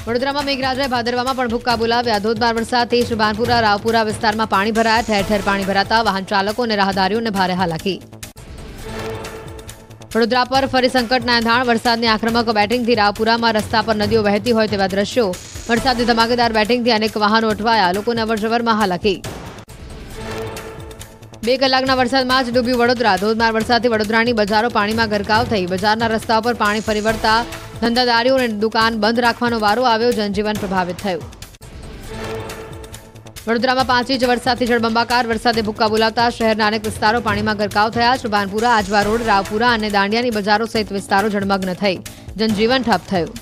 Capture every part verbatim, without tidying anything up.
વડોદરામાં મેઘરાજાએ ભાદરવામાં પણ ભૂક્કા બોલાવ્યા। ધોધમાર વરસાદથી શુભાનપુરા રાવપુરા વિસ્તારમાં પાણી ભરાયા। ઠેર ઠેર પાણી ભરાતા વાહન ચાલકો અને રાહદારીઓને ભારે હાલાકી। વડોદરા પર ફરી સંકટના એંધાણ। વરસાદની આક્રમક બેટિંગથી રાવપુરામાં રસ્તા પર નદીઓ વહેતી હોય તેવા દ્રશ્યો। વરસાદની ધમાકેદાર બેટિંગથી અનેક વાહનો અટવાયા। લોકોને અવરજવરમાં હાલાકી। બે કલાકના વરસાદમાં જ ડૂબ્યું વડોદરા। ધોધમાર વરસાદથી વડોદરાની બજારો પાણીમાં ગરકાવ થઈ। બજારના રસ્તાઓ પર પાણી ફરી વળતા ધંધાદારીઓ અને દુકાન બંધ રાખવાનો વારો આવ્યો। જનજીવન પ્રભાવિત થયું। વડોદરામાં પાંચ ઇંચ વરસાદથી જળબંબાકાર। વરસાદે ભૂક્કા બોલાવતા શહેરના અનેક વિસ્તારો પાણીમાં ગરકાવ થયા। શુભાનપુરા, આજવા રોડ, રાવપુરા અને દાંડિયાની બજારો સહિત વિસ્તારો જળમગ્ન થઈ જનજીવન ઠપ થયું।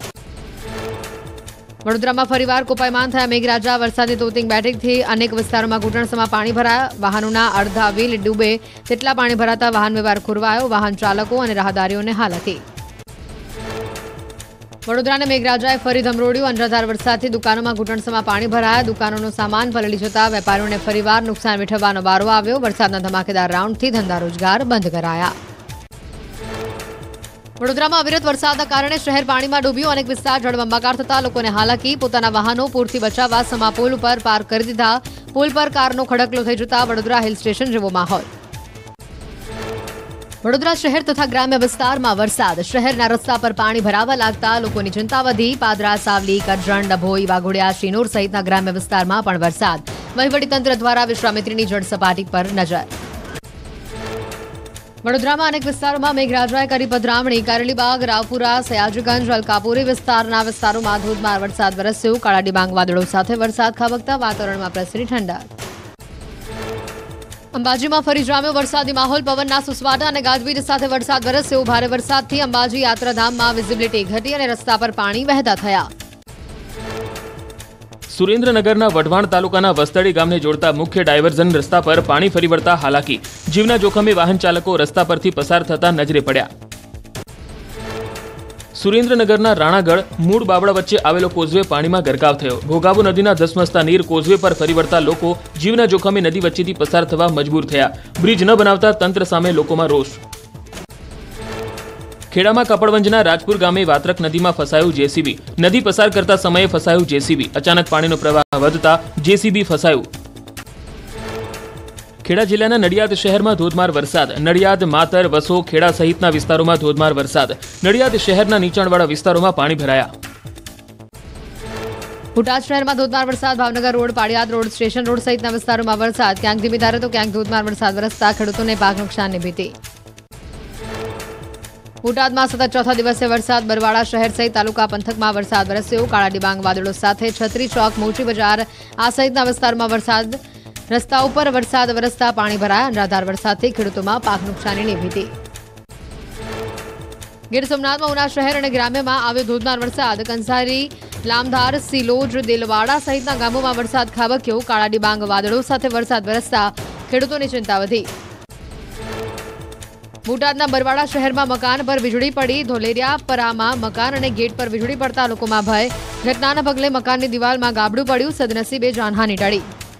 વડોદરામાં ફરીવાર કોપાયમાન થયા મેઘરાજા। વરસાદની તોતિંગ બેટિંગથી અનેક વિસ્તારોમાં ઘૂંટણસમાં પાણી ભરાયા। વાહનોના અડધા વ્હીલ ડૂબે તેટલા પાણી ભરાતા વાહન વ્યવહાર ખોરવાયો। વાહન ચાલકો અને રાહદારીઓને હાલાકી। વડોદરાને મેઘરાજાએ ફરી ધમરોડ્યું। અનરાધાર વરસાદથી દુકાનોમાં ઘૂંટણસમાં પાણી ભરાયા। દુકાનોનો સામાન પલળી જતા વેપારીઓને ફરીવાર નુકસાન વેઠવવાનો વારો આવ્યો। વરસાદના ધમાકેદાર રાઉન્ડથી ધંધા રોજગાર બંધ કરાયા। વડોદરામાં અવિરત વરસાદના કારણે શહેર પાણીમાં ડૂબ્યું। અનેક વિસ્તાર જળબંબાકાર થતા લોકોને હાલાકી। પોતાના વાહનો પૂરથી બચાવવા સમા પુલ ઉપર પાર્ક કરી દીધા। પુલ પર કારનો ખડકલો થઈ જતા વડોદરા હિલ સ્ટેશન જેવો માહોલ। વડોદરા શહેર તથા ગ્રામ્ય વિસ્તારમાં વરસાદ। શહેરના રસ્તા પર પાણી ભરાવા લાગતા લોકોની ચિંતા વધી। પાદરા, સાવલી, કરજણ, ડભોઈ, વાઘોડિયા, શિનોર સહિતના ગ્રામ્ય વિસ્તારમાં પણ વરસાદ। વહીવટીતંત્ર દ્વારા વિશ્વામિત્રીની જળ સપાટી પર નજર। વડોદરામાં અનેક વિસ્તારોમાં મેઘરાજાએ કરી પધરામણી। કારેલીબાગ, રાવપુરા, સયાજીગંજ, અલકાપુરી વિસ્તારના વિસ્તારોમાં ધોધમાર વરસાદ વરસ્યો। કાળા ડિબાંગ વાદળો સાથે વરસાદ ખાબકતા વાતાવરણમાં પ્રસરી ઠંડક। અંબાજીમાં ફરી જામ્યો વરસાદી માહોલ। પવનના સુસવાટા અને ગાજવીજ સાથે વરસાદ વરસ્યો। ભારે વરસાદથી અંબાજી યાત્રાધામમાં વિઝિબિલિટી ઘટી અને રસ્તા પર પાણી વહેતા થયા। સુરેન્દ્રનગરના વઢવાણ તાલુકાના વસ્તડી ગામને જોડતા મુખ્ય ડાયવર્ઝન રસ્તા પર પાણી ફરી વળતા હાલાકી। જીવના જોખમે વાહન ચાલકો રસ્તા પરથી પસાર થતા નજરે પડ્યા। સુરેન્દ્રનગરના રાણાગઢ મૂળ બાવળા વચ્ચે આવેલો કોઝવે પાણીમાં ગરકાવ થયો। ઘોઘાબુ નદીના ધસમસતા નીર કોઝવે પર ફરી વળતા લોકો જીવના જોખમે નદી વચ્ચેથી પસાર થવા મજબૂર થયા। બ્રિજ ન બનાવતા તંત્ર સામે લોકોમાં રોષ। ખેડામાં કપડવંજના રાજપુર ગામે વાત્રક નદીમાં ફસાયું જેસીબી। નદી પસાર કરતા સમયે ફસાયું જેસીબી। અચાનક પાણીનો પ્રવાહ વધતા જેસીબી ફસાયું। ખેડા જિલ્લાના નડિયાદ શહેરમાં ધોધમાર વરસાદ। નડિયાદ, માતર, વસો, ખેડા સહિતના વિસ્તારોમાં ધોધમાર વરસાદ। નડિયાદ શહેરના નીચાણવાળા વિસ્તારોમાં પાણી ભરાયા। બોટાદ શહેરમાં ધોધમાર વરસાદ। Bhavnagar road, Paliyad road, station road સહિતના વિસ્તારોમાં વરસાદ। ક્યાંક ધીમી ધારે તો ક્યાંક ધોધમાર વરસાદ વરસતા ખેડૂતોને પાક નુકસાનની ભીતિ। બોટાદમાં સતત ચોથા દિવસે વરસાદ। બરવાડા શહેર સહિત તાલુકા પંથકમાં વરસાદ વરસ્યો। કાળા ડિબાંગ વાદળો સાથે છત્રી ચોક, મોચી બજાર આ સહિતના વિસ્તારમાં વરસાદ। રસ્તા ઉપર વરસાદ વરસતા પાણી ભરાયા। અનરાધાર વરસાદથી ખેડૂતોમાં પાક નુકસાનીની ભીતિ। ગીર સોમનાથમાં ઉના શહેર અને ગ્રામ્યમાં આવ્યો ધોધમાર વરસાદ। કંસારી, લામધાર, સિલોજ, દેલવાડા સહિતના ગામોમાં વરસાદ ખાબક્યો। કાળા ડિબાંગ વાદળો સાથે વરસાદ વરસતા ખેડૂતોની ચિંતા વધી। બોટાદના બરવાડા શહેરમાં મકાન પર વીજળી પડી। ધોલેરિયા પરામાં મકાન અને ગેટ પર વીજળી પડતા લોકોમાં ભય। ઘટનાના પગલે મકાનની દિવાલમાં ગાબડું પડ્યું। સદનસીબે જાનહાનિ ટળી।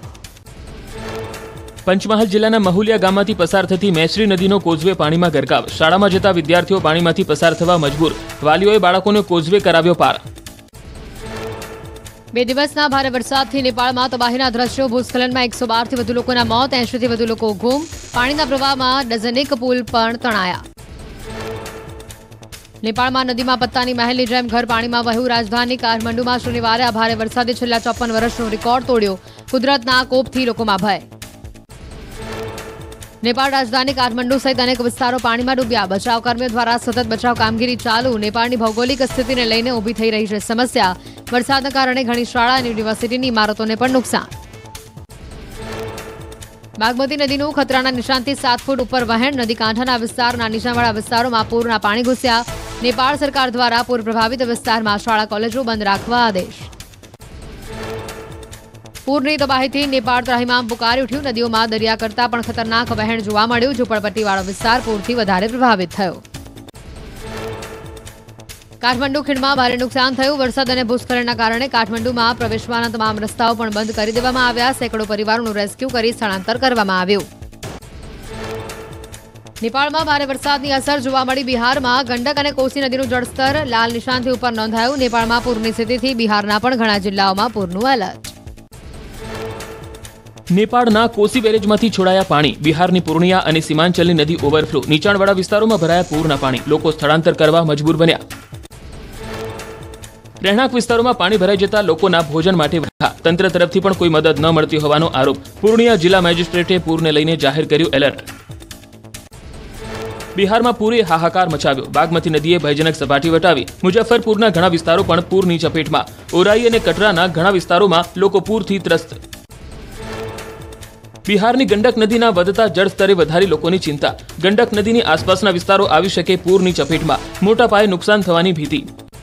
પંચમહાલ જિલ્લાના મહુલિયા ગામમાંથી પસાર થતી મેસરી નદીનો કોઝવે પાણીમાં ગરકાવ। શાળામાં જતા વિદ્યાર્થીઓ પાણીમાંથી પસાર થવા મજબૂર। વાલીઓએ બાળકોને કોઝવે કરાવ્યો પાર। બે દિવસના ભારે વરસાદથી નેપાળમાં તબાહીના દ્રશ્યો। ભૂસ્ખલનમાં એકસો બાર થી વધુ લોકોના મોત, એંશી થી વધુ લોકો ગુમ। પાણીના પ્રવાહમાં ડઝનેક પુલ પણ તણાયા। નેપાળમાં નદીમાં પત્તાની મહેલની જેમ ઘર પાણીમાં વહ્યું। રાજધાની કાઠમંડુમાં શનિવારે આ ભારે વરસાદે છેલ્લા ચોપન વર્ષનો રેકોર્ડ તોડ્યો। કુદરતના કોપથી લોકોમાં ભય। નેપાળ રાજધાની કાઠમંડુ સહિત અનેક વિસ્તારો પાણીમાં ડૂબ્યા। બચાવ કર્મીઓ દ્વારા સતત બચાવ કામગીરી ચાલુ। નેપાળની ભૌગોલિક સ્થિતિને લઈને ઊભી થઈ રહી છે સમસ્યા। વરસાદના કારણે ઘણી શાળા અને યુનિવર્સિટીની ઇમારતોને પણ નુકસાન। બાગમતી નદીનું ખતરાના નિશાનથી સાત ફૂટ ઉપર વહેણ। નદી કાંઠાના વિસ્તારના નીચાણવાળા વિસ્તારોમાં પૂરના પાણી ઘૂસ્યા। નેપાળ સરકાર દ્વારા પૂર પ્રભાવિત વિસ્તારમાં શાળા કોલેજો બંધ રાખવા આદેશ। પૂરની તબાહીથી નેપાળ ત્રાહિમામ પુકારી ઉઠ્યું। નદીઓમાં દરિયા કરતા પણ ખતરનાક વહેણ જોવા મળ્યું। ઝૂંપડપટ્ટીવાળો વિસ્તાર પૂરથી વધારે પ્રભાવિત થયો। કાઠમંડુ ખીણમાં ભારે નુકસાન થયું। વરસાદ અને ભૂસ્ખલનના કારણે કાઠમંડુમાં પ્રવેશવાના તમામ રસ્તાઓ પણ બંધ કરી દેવામાં આવ્યા। સેંકડો પરિવારોનું રેસ્ક્યુ કરી સ્થળાંતર કરવામાં આવ્યું। નેપાળમાં ભારે વરસાદની અસર જોવા મળી. બિહારમાં ગંડક અને કોસી નદીનું જળસ્તર લાલ નિશાનથી ઉપર નોંધાયું. નેપાળમાં પૂરની સ્થિતિથી બિહારના પણ ઘણા જિલ્લાઓમાં પૂરનું એલર્ટ. નેપાળના કોસી બેરેજમાંથી છોડાયા પાણી. બિહારની પૂર્ણિયા અને સીમાંચલની નદી ઓવરફ્લો. નીચાણવાળા વિસ્તારોમાં ભરાયા પૂરના પાણી. લોકો સ્થળાંતર કરવા મજબૂર બન્યા. રહેણાંક વિસ્તારોમાં પાણી ભરાઈ જતા લોકોના ભોજન માટે વઢા. તંત્ર તરફથી પણ કોઈ મદદ ન મળતી હોવાનો આરોપ. પૂર્ણિયા જિલ્લા મેજિસ્ટ્રેટે પૂરને લઈને જાહેર કર્યું એલર્ટ. બિહારમાં પૂરે હાહાકાર મચાવ્યો. બાગમતી નદીએ ભયજનક સપાટી વટાવી. મુઝફ્ફરપુરના ઘણા વિસ્તારો પણ પૂરની ચપેટમાં. ઓરાઈ અને કટરાના ઘણા વિસ્તારોમાં લોકો પૂરથી ત્રસ્ત. બિહારની ગંડક નદીના વધતા જળસ્તરે વધારી લોકોની ચિંતા. ગંડક નદીની આસપાસના વિસ્તારો આવી શકે પૂરની ચપેટમાં. મોટા પાયે નુકસાન થવાની ભીતિ.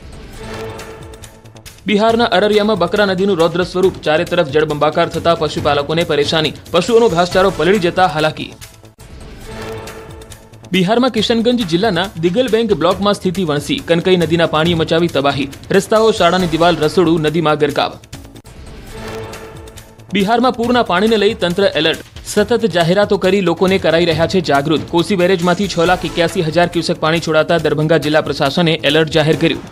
બિહારના અરરિયામાં બકરા નદીનું રૌદ્ર સ્વરૂપ. ચારે તરફ જળબંબાકાર થતા પશુપાલકોને પરેશાની. પશુઓનો ઘાસચારો પલળી જતા હાલાકી. બિહારમાં કિશનગંજ જિલ્લાના દિગલબેંગ બ્લોકમાં સ્થિતિ વણસી. કનકઈ નદીના પાણીએ મચાવી તબાહી. રસ્તાઓ, શાળાની દિવાલ, રસોડું નદીમાં ગરકાવ. બિહારમાં પૂરના પાણીને લઈ તંત્ર એલર્ટ. સતત જાહેરાતો કરી લોકોને કરાઈ રહ્યા છે જાગૃત. કોસી બેરેજમાંથી છ લાખ એક્યાસી હજાર ક્યુસેક પાણી છોડાતા દરભંગા જિલ્લા પ્રશાસને એલર્ટ જાહેર કર્યું.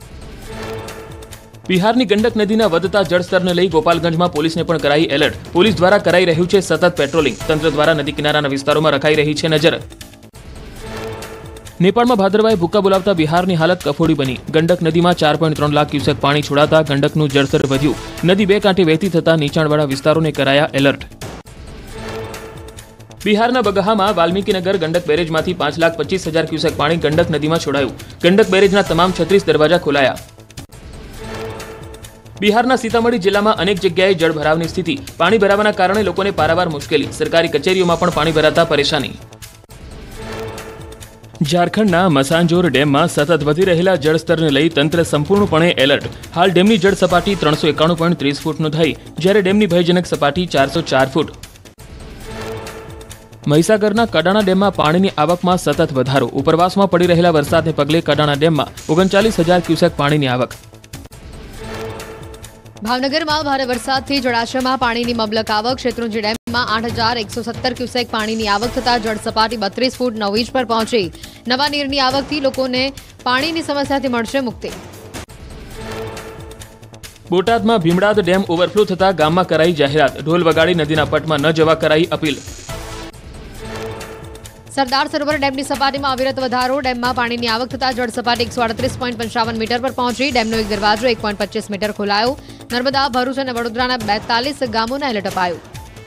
બિહારની ગંડક નદીના વધતા જળસ્તરને લઈ ગોપાલગંજમાં પોલીસને પણ કરાઈ એલર્ટ. પોલીસ દ્વારા કરાઈ રહ્યું છે સતત પેટ્રોલિંગ. તંત્ર દ્વારા નદી કિનારાના વિસ્તારોમાં રખાઈ રહી છે નજર. નેપાળમાં ભાદરવાએ ભૂક્કા બોલાવતા બિહારની હાલત કફોડી બની. ગંડક નદીમાં ચાર પોઈન્ટ ત્રણ લાખ ક્યુસેક પાણી છોડાતા ગંડકનું જળસ્તર વધ્યું. નદી બે કાંઠે વહેતી થતા નીચાણવાળા વિસ્તારોને કરાયા એલર્ટ. બિહારના બગહામાં વાલ્મીકીનગર ગંડક બેરેજમાંથી પાંચ લાખ પચીસ હજાર ક્યુસેક પાણી ગંડક નદીમાં છોડાયું. ગંડક બેરેજના તમામ છત્રીસ દરવાજા ખોલાયા. બિહારના સીતામઢી જિલ્લામાં અનેક જગ્યાએ જળભરાવની સ્થિતિ. પાણી ભરાવાના કારણે લોકોને પારાવાર મુશ્કેલી. સરકારી કચેરીઓમાં પણ પાણી ભરાતા પરેશાની. ઝારખંડના મસાંજોર ડેમમાં સતત વધી રહેલા જળસ્તરને લઈ તંત્ર સંપૂર્ણપણે એલર્ટ. હાલ ડેમની જળ સપાટી ત્રણસો એકાણું પોઈન્ટ ત્રીસ ફૂટ નોંધાઈ, જ્યારે ડેમની ભયજનક સપાટી ચારસો ચાર ફૂટ. મહીસાગરના કડાણા ડેમમાં પાણીની આવકમાં સતત વધારો. ઉપરવાસમાં પડી રહેલા વરસાદને પગલે કડાણા ડેમમાં ઓગણચાલીસ હજાર ક્યુસેક પાણીની આવક. ભાવનગરમાં ભારે વરસાદથી જળાશયમાં પાણીની મબલક આવક. શેત્રુંજી ડેમમાં આઠ હજાર એકસો સત્તર ક્યુસેક પાણીની આવક થતા જળ સપાટી બત્રીસ ફૂટ નવ ઇંચ પર પહોંચી. નવા નીરની આવકથી લોકોને પાણીની સમસ્યાથી મળશે મુક્તિ. બોટાદમાં ભીમડાદ ડેમ ઓવરફ્લો થતા ગામમાં કરાઈ જાહેરાત. ઢોલ વગાડી નદીના પટમાં ન જવા કરાઈ અપીલ. સરદાર સરોવર ડેમની સપાટીમાં અવિરત વધારો. ડેમમાં પાણીની આવક થતા જળ સપાટી એકસો અડત્રીસ પોઈન્ટ પંચાવન મીટર પર પહોંચી. ડેમનો એક દરવાજો એક પોઈન્ટ પચીસ મીટર ખોલાયો. નર્મદા, ભરૂચ અને વડોદરાના બેતાલીસ ગામોને એલર્ટ અપાયું.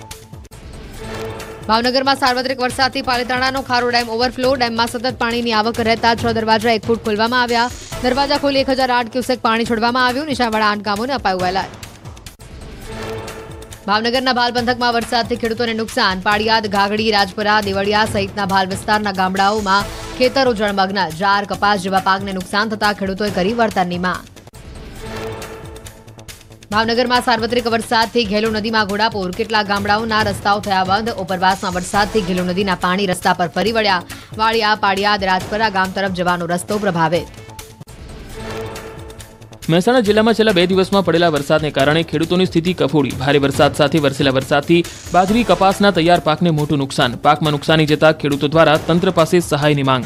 ભાવનગરમાં સાર્વત્રિક વરસાદથી પાલિતાણાનો ખારો ડેમ ઓવરફ્લો. ડેમમાં સતત પાણીની આવક રહેતા છ દરવાજા એક ફૂટ ખોલવામાં આવ્યા. દરવાજા ખોલી એક હજાર આઠ ક્યુસેક પાણી છોડવામાં આવ્યું. નીચાણવાળા આઠ ગામોને અપાયું એલર્ટ. ભાવનગરના ભાલ પંથકમાં વરસાદથી ખેડૂતોને નુકસાન. પાળિયાદ, ઘાગડી, રાજપરા, દેવળિયા સહિતના ભાલ વિસ્તારના ગામડાઓમાં ખેતરો જળમગ્ન. જાર, કપાસ જેવા પાકને નુકસાન થતા ખેડૂતોએ કરી વળતરની માંગ. ભાવનગરમાં સાર્વત્રિક વરસાદથી ઘેલો નદીમાં ઘોડાપૂર. કેટલાક ગામડાઓના રસ્તાઓ થયા બંધ. ઉપરવાસમાં વરસાદથી ઘેલો નદીના પાણી રસ્તા પર ફરી વળ્યા. વાળિયા, પાળિયાદ, રાજપરા ગામ તરફ જવાનો રસ્તો પ્રભાવિત. મહેસાણા જિલ્લામાં છેલ્લા બે દિવસમાં પડેલા વરસાદને કારણે ખેડૂતોની સ્થિતિ કફોડી. ભારે વરસાદ સાથે વરસેલા વરસાદથી બાજરી, કપાસના તૈયાર પાકને મોટું નુકસાન. પાકમાં નુકસાની જતા ખેડૂતો દ્વારા તંત્ર પાસે સહાયની માંગ.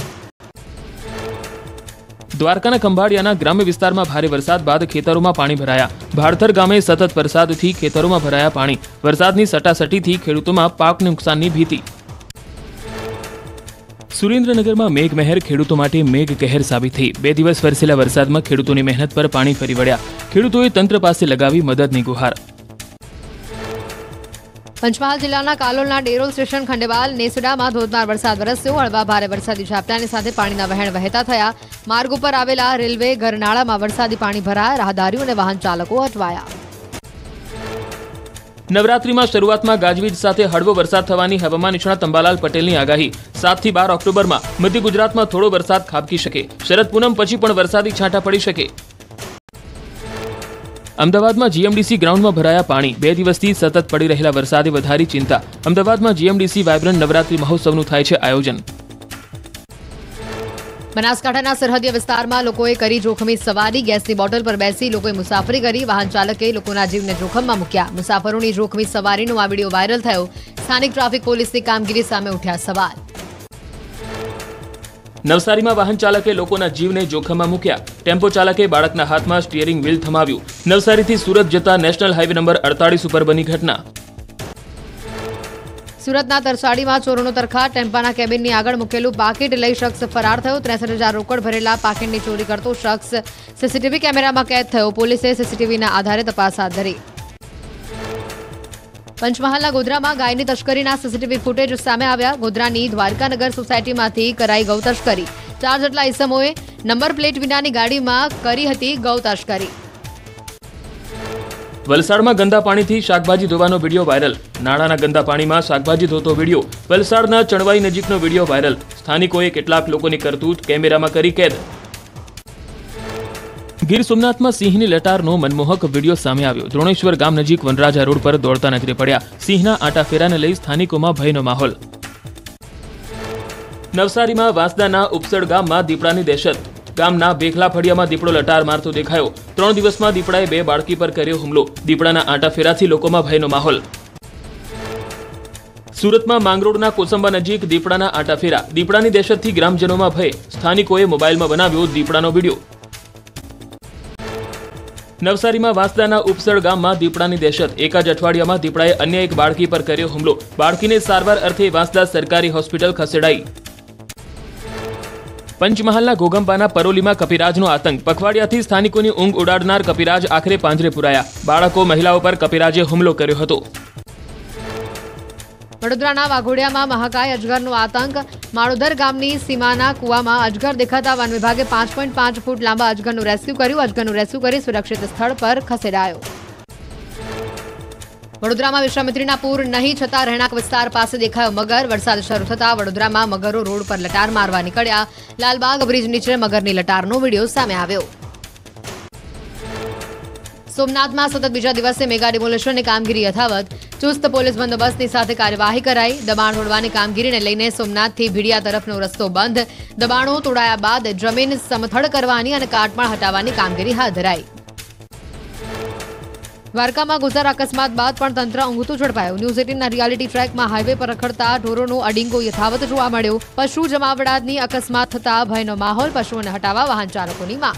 દ્વારકાના ખંભાળિયાના ગ્રામ્ય વિસ્તારમાં ભારે વરસાદ બાદ ખેતરોમાં પાણી ભરાયા. ભાડથર ગામે સતત વરસાદથી ખેતરોમાં ભરાયા પાણી. વરસાદની સટાસટીથી ખેડૂતોમાં પાક નુકસાનની ભીતિ. સુરેન્દ્રનગરમાં મેઘમહેર ખેડૂતો માટે મેઘ કહેર સાબિત થઈ. બે દિવસ વરસેલા વરસાદમાં ખેડૂતોની મહેનત પર પાણી ફરી વળ્યા. ખેડૂતોએ તંત્ર પાસે લગાવી મદદની ગુહાર. પંચમહાલ જિલ્લાના કાલોલના ડેરોલ સ્ટેશન ખંડેવાલ નેસડામાં ધોધમાર વરસાદ વરસ્યો. હળવા ભારે વરસાદી ઝાપટાની સાથે પાણીના વહેણ વહેતા થયા. માર્ગ ઉપર આવેલા રેલવે ગરનાળામાં વરસાદી પાણી ભરાયા. રાહદારીઓ અને વાહન ચાલકો અટવાયા. નવરાત્રીમાં શરૂઆતમાં ગાજવીજ સાથે હળવો વરસાદ થવાની હવામાન નિષ્ણાત અંબાલાલ પટેલની આગાહી. સાત થી બાર ઓક્ટોબરમાં મધ્ય ગુજરાતમાં થોડો વરસાદ ખાબકી શકે. શરદ પૂનમ પછી પણ વરસાદી છાંટા પડી શકે. અમદાવાદમાં જીએમડીસી ગ્રાઉન્ડમાં ભરાયા પાણી. બે દિવસથી સતત પડી રહેલા વરસાદે વધારી ચિંતા. અમદાવાદમાં જીએમડીસી વાયબ્રન્ટ નવરાત્રી મહોત્સવનું થાય છે આયોજન. બનાસકાંઠાના સરહદીય વિસ્તારમાં લોકોએ કરી જોખમી સવારી. ગેસની બોટલ પર બેસી લોકોએ મુસાફરી કરી. વાહન ચાલકે લોકોના જીવને જોખમમાં મૂક્યા. મુસાફરોની જોખમી સવારીનો આ વિડીયો વાયરલ થયો. સ્થાનિક ટ્રાફિક પોલીસની કામગીરી સામે ઉઠ્યા સવાલ. નવસારીમાં વાહન ચાલકે લોકોના જીવને જોખમમાં મૂક્યા. ટેમ્પો ચાલકે બાળકના હાથમાં સ્ટીયરિંગ વ્હીલ થમાવ્યું. નવસારીથી સુરત જતા નેશનલ હાઈવે નંબર અડતાલીસ ઉપર બની ઘટના. સુરતના તરસાડીમાં ચોરોનો તરખાટ. ટેમ્પાના કેબિનની આગળ મૂકેલું પાકીટ લઈ શખ્સ ફરાર થયો. ત્રેસઠ હજાર રોકડ ભરેલા પાકીટની ચોરી કરતો શખ્સ સીસીટીવી કેમેરામાં કેદ થયો. પોલીસે સીસીટીવીના આધારે તપાસ હાથ ધરી. પંચમહાલના ગોધરામાં ગાયની તસ્કરીના સીસીટીવી ફૂટેજ સામે આવ્યા. ગોધરાની દ્વારકાનગર સોસાયટીમાંથી કરાઈ ગૌ તસ્કરી. ચાર જેટલા ઇસમોએ નંબર પ્લેટ વિનાની ગાડીમાં કરી હતી ગૌ તસ્કરી. વલસાડમાં ગંદા પાણીથી શાકભાજી ધોવાનો વિડીયો વાયરલ. નાળાના ગંદા પાણીમાં શાકભાજી ધોતો વિડીયો. વલસાડના ચણવાઈ નજીકનો વિડીયો વાયરલ. સ્થાનિકોએ કેટલાક લોકોની કરતૂત કેમેરામાં કરી કેદ. ગીર સોમનાથમાં સિંહની લટારનો મનમોહક વિડીયો સામે આવ્યો. દ્રોણેશ્વર ગામ નજીક વનરાજા રોડ પર દોડતા નજરે પડ્યા. સિંહના આટાફેરાને લઈ સ્થાનિકોમાં ભયનો માહોલ. નવસારીમાં વાંસદાના ઉપસડ ગામમાં દીપડાની દહેશત. ગામના બેખલા ફળિયામાં દીપડો લટાર મારતો દેખાયો. ત્રણ દિવસમાં દીપડાએ બે બાળકી પર કર્યો હુમલો. દીપડાના આટાફેરાથી લોકોમાં ભયનો માહોલ. સુરતમાં માંગરોળના કોસંબા નજીક દીપડાના આટાફેરા. દીપડાની દહેશતથી ગ્રામજનોમાં ભય. સ્થાનિકોએ મોબાઈલમાં બનાવ્યો દીપડાનો વિડીયો. નવસારીમાં વાંસદાના ઉપસડ ગામમાં દીપડાની દહેશત. એક જ અઠવાડિયામાં દીપડાએ અન્ય એક બાળકી પર કર્યો હુમલો. બાળકીને સારવાર અર્થે વાંસદા સરકારી હોસ્પિટલ ખસેડાઈ. પંચમહાલના ઘોઘંપાના પરોલીમાં કપિરાજનો આતંક. પખવાડિયાથી સ્થાનિકોની ઊંઘ ઉડાડનાર કપિરાજ આખરે પાંજરે પુરાયા. બાળકો મહિલાઓ પર કપિરાજે હુમલો કર્યો હતો. વડોદરાના વાઘોડિયામાં મહાકાય અજગરનો આતંક. માળોદર ગામની સીમાના કુવામાં અજગર દેખાતા વન વિભાગે પાંચ પોઈન્ટ પાંચ ફૂટ લાંબા અજગરનું રેસ્ક્યુ કર્યું. અજગરનું રેસ્ક્યુ કરી સુરક્ષિત સ્થળ પર ખસેડાયો. વડોદરામાં વિશ્વામિત્રીના પૂર નહીં છતાં રહેણાંક વિસ્તાર પાસે દેખાયો મગર. વરસાદ શરૂ થતા વડોદરામાં મગરો રોડ પર લટાર મારવા નીકળ્યા. લાલબાગ બ્રિજ નીચે મગરની લટારનો વિડીયો સામે આવ્યો. સોમનાથમાં સતત બીજા દિવસે મેગા ડિમોલેશનની કામગીરી યથાવત. ચુસ્ત પોલીસ બંદોબસ્તની સાથે કાર્યવાહી કરાઈ. દબાણ તોડવાની કામગીરીને લઈને સોમનાથથી ભીડિયા તરફનો રસ્તો બંધ. દબાણો તોડાયા બાદ જમીન સમથળ કરવાની અને કાટમાળ હટાવવાની કામગીરી હાથ ધરાઈ. દ્વારકામાં ગુજર અકસ્માત બાદ પણ તંત્ર ઊંઘતું ઝડપાયું. ન્યૂઝ એટીનના રિયાલિટી ટ્રેકમાં હાઈવે પર રખડતા ઢોરોનો અડીંગો યથાવત જોવા મળ્યો. પશુ જમાવડાની અકસ્માત થતા ભયનો માહોલ. પશુઓને હટાવવા વાહન ચાલકોની માંગ.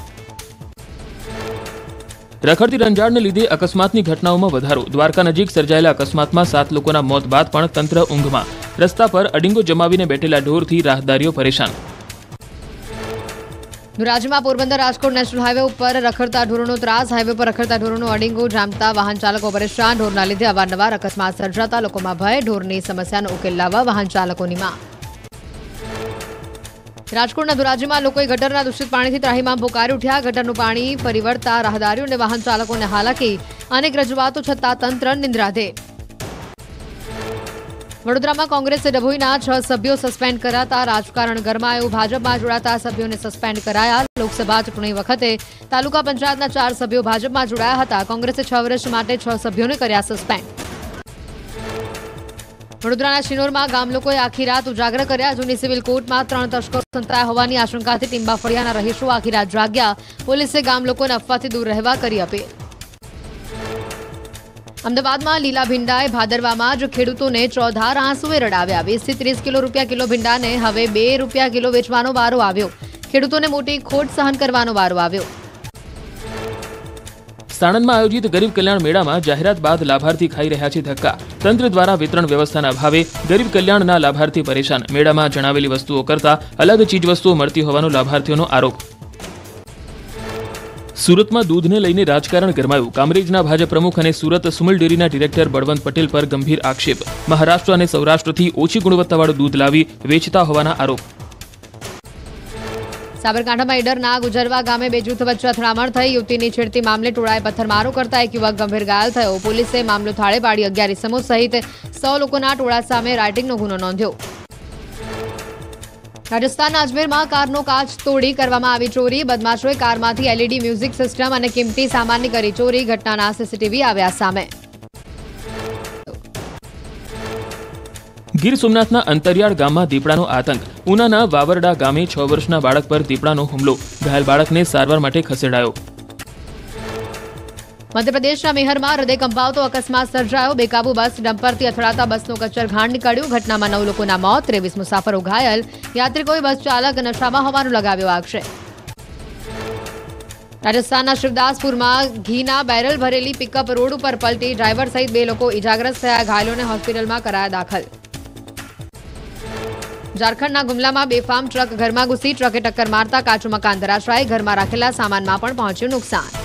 રખડતી રંજાડને લીધે અકસ્માતની ઘટનાઓમાં વધારો. દ્વારકા નજીક સર્જાયેલા અકસ્માતમાં સાત લોકોના મોત બાદ પણ તંત્ર ઊંઘમાં. રસ્તા પર અડીંગો જમાવીને બેઠેલા ઢોરથી રાહદારીઓ પરેશાન. રાજ્યમાં પોરબંદર રાજકોટ નેશનલ હાઈવે ઉપર રખડતા ઢોરોનો ત્રાસ. હાઈવે પર રખડતા ઢોરોનો અડીંગો જામતા વાહન ચાલકો પરેશાન. ઢોરના લીધે અવારનવાર અકસ્માત સર્જાતા લોકોમાં ભય. ઢોરની સમસ્યાનો ઉકેલ લાવવા વાહન ચાલકોની માંગ. રાજકોટના ધોરાજીમાં લોકોએ ગટરના દૂષિત પાણીથી ત્રાહિમામ પોકારી ઉઠ્યા. ગટરનું પાણી ફરી વળતા રાહદારીઓ અને વાહન ચાલકોને હાલાકી. અનેક રજૂઆતો છતાં તંત્ર નિંદ્રાધે. વડોદરામાં કોંગ્રેસે ડભોઈના છ સભ્યો સસ્પેન્ડ કરાતા રાજકારણ ગરમાયું. ભાજપમાં જોડાતા સભ્યોને સસ્પેન્ડ કરાયા. લોકસભા ચૂંટણી વખતે તાલુકા પંચાયતના ચાર સભ્યો ભાજપમાં જોડાયા હતા. કોંગ્રેસે છ વર્ષ માટે છ સભ્યોને કર્યા સસ્પેન્ડ. વડોદરાના શિનોરમાં ગામ લોકોએ આખી રાત ઉજાગર કર્યા. જૂની સિવિલ કોર્ટમાં ત્રણ તસ્કરો સંતાયા હોવાની આશંકાથી ટીંબા ફળિયાના રહીશો આખી રાત જાગ્યા. પોલીસે ગામ લોકોને અફવાથી દૂર રહેવા કરી અપીલ. અમદાવાદમાં લીલા ભીંડાએ ભાદરવામાં જ ખેડૂતોને ચોધાર આંસુએ રડાવ્યા. વીસ થી ત્રીસ કિલો રૂપિયા કિલો ભીંડાને હવે બે રૂપિયા કિલો વેચવાનો વારો આવ્યો. ખેડૂતોને મોટી ખોટ સહન કરવાનો વારો આવ્યો. સાણંદમાં આયોજિત ગરીબ કલ્યાણ મેળામાં જાહેરાત બાદ લાભાર્થી ખાઈ રહ્યા છે ધક્કા. તંત્ર દ્વારા વિતરણ વ્યવસ્થાના અભાવે ગરીબ કલ્યાણના લાભાર્થી પરેશાન. મેળામાં જણાવેલી વસ્તુઓ કરતા અલગ ચીજવસ્તુઓ મળતી હોવાનો લાભાર્થીઓનો આરોપ. સુરતમાં દૂધને લઈને રાજકારણ ગરમાયું. કામરેજના ભાજપ પ્રમુખ અને સુરત સુમલ ડેરીના ડિરેક્ટર બળવંત પટેલ પર ગંભીર આક્ષેપ. મહારાષ્ટ્ર અને સૌરાષ્ટ્રથી ઓછી ગુણવત્તાવાળું દૂધ લાવી વેચતા હોવાના આરોપ. સાબરકાંઠામાં ઈડરના ગુજરવા ગામે બે જૂથ વચ્ચે અથડામણ થઈ. યુવતીની છેડતી મામલે ટોળાએ પથ્થરમારો કરતા એક યુવક ગંભીર ઘાયલ થયો. પોલીસે મામલો થાળે પાડી અગિયાર ઇસમો સહિત સો લોકોના ટોળા સામે રાઇટિંગનો ગુનો નોંધ્યો. રાજસ્થાનના અજમેરમાં કારનો કાચ તોડી કરવામાં આવી ચોરી. બદમાશોએ કારમાંથી એલઈડી મ્યુઝિક સિસ્ટમ અને કિંમતી સામાનની કરી ચોરી. ઘટનાના સીસીટીવી આવ્યા સામે. ગીર સોમનાથના અંતરિયાળ ગામમાં દીપડાનો આતંક. ઉનાના વાવરડા ગામે છ વર્ષના બાળક પર દીપડાનો હુમલો. ઘાયલ બાળકને સારવાર માટે ખસેડાયો. મધ્યપ્રદેશના મેહરમાં હૃદય કંપાવતો અકસ્માત સર્જાયો. બેકાબુ બસ ડમ્પરથી અથડાતા બસનું કચ્છરઘાણ નીકળ્યું. ઘટનામાં નવ લોકોના મોત, ત્રેવીસ મુસાફરો ઘાયલ. યાત્રિકોએ બસ ચાલક નશામાં હોવાનું લગાવ્યો આક્ષેપ. રાજસ્થાનના શિવદાસપુરમાં ઘીના બેરલ ભરેલી પિકઅપ રોડ ઉપર પલટી. ડ્રાઈવર સહિત બે લોકો ઇજાગ્રસ્ત થયા. ઘાયલોને હોસ્પિટલમાં કરાયા દાખલ. ઝારખંડના ગુમલામાં બેફામ ટ્રક ઘરમાં ઘૂસી. ટ્રકે ટક્કર મારતા કાચું મકાન ધરાશાયી. ઘરમાં રાખેલા સામાનમાં પણ પહોંચ્યું નુકસાન.